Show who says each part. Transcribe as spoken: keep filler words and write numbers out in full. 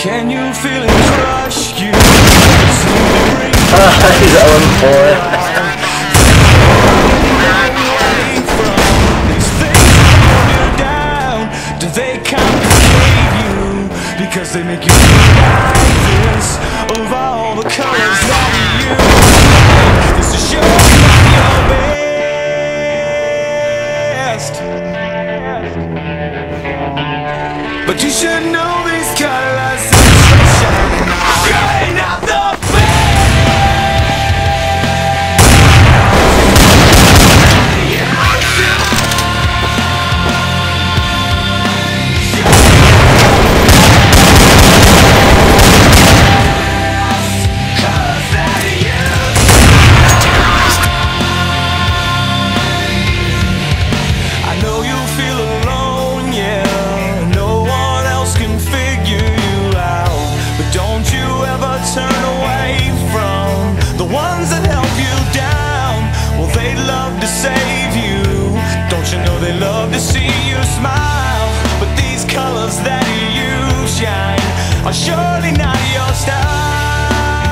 Speaker 1: Can you feel it crush you?
Speaker 2: Ah, he's oh and four.
Speaker 1: Do they complicate you? Because they make you feel like this over all the colors that you use. This is your, your best. But you should know these colors.